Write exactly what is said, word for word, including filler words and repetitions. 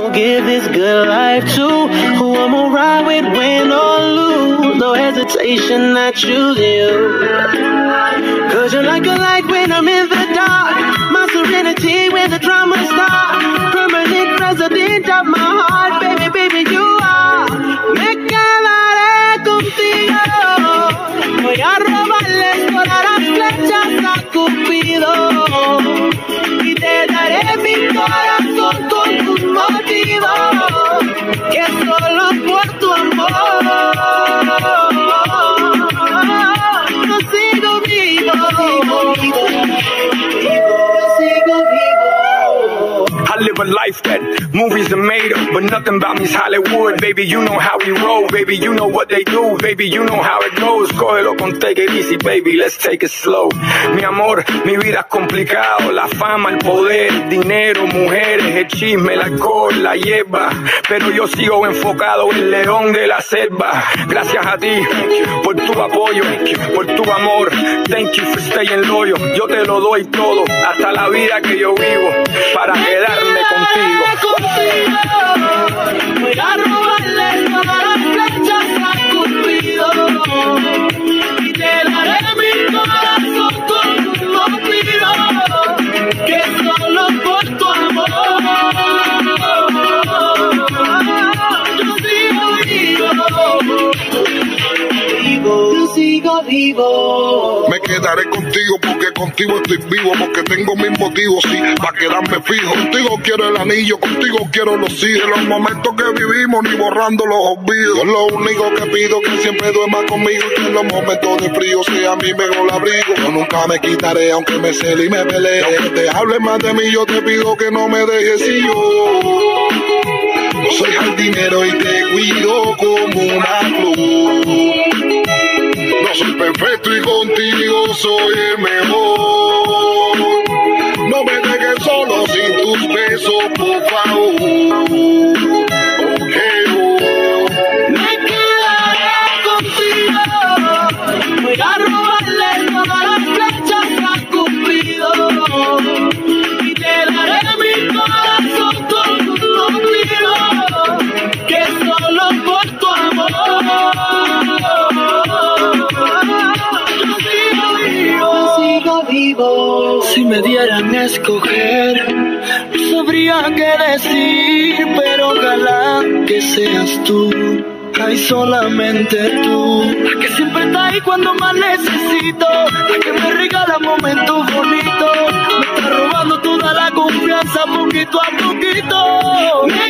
give this good life to, who I'ma ride with, win or lose. No hesitation, I choose you. Cause you're like a light when I'm in the dark, my serenity when the drama starts, permanent resident of my heart, baby, baby, you are. Me quedaré contigo, voy a robarle todas las flechas a Cupido, y te daré mi corazón con un motivo, que solo por tu amor yo sigo vivo, sigo vivo, sigo vivo. I live a life that movies are made of, but nothing about me's Hollywood. Baby, you know how we roll. Baby, you know what they do. Baby, you know how it goes. Cógelo con take it easy, baby, let's take it slow. Mi amor, mi vida es complicado. La fama, el poder, el dinero, mujeres, el chisme, el alcohol, la hierba. Pero yo sigo enfocado en el león de la selva. Gracias a ti por tu apoyo, por tu amor. Thank you for staying loyal. Yo te lo doy todo, hasta la vida que yo vivo, para quedarme contigo. Voy a robarle todas las flechas a Cupido, y te daré mi corazón con un motivo, que solo por tu amor yo sigo vivo, vivo, yo sigo vivo. Me quedaré contigo porque contigo estoy vivo, porque tengo mis motivos, sí, para quedarme fijo. Contigo quiero el anillo, contigo quiero los hijos. Los momentos que vivimos ni borrando los olvidos. Yo lo único que pido que siempre duerma conmigo, y que en los momentos de frío sea mi mejor abrigo. Yo nunca me quitaré aunque me cele y me pelee. Aunque te hable más de mí, yo te pido que no me dejes. Y yo soy jardinero y te cuido como una flor. No soy perfecto y contigo soy el mejor. No me dejes solo sin tus besos, por favor. Okay, oh. Me quedaré contigo, voy a robarle todas las flechas a Cupido, y te daré mi corazón con un motivo, que solo por tu amor vivo. Si me dieran a escoger, no sabría qué decir, pero ojalá que seas tú, ay, solamente tú, la que siempre está ahí cuando más necesito, la que me regala momentos bonitos, me está robando toda la confianza poquito a poquito. Me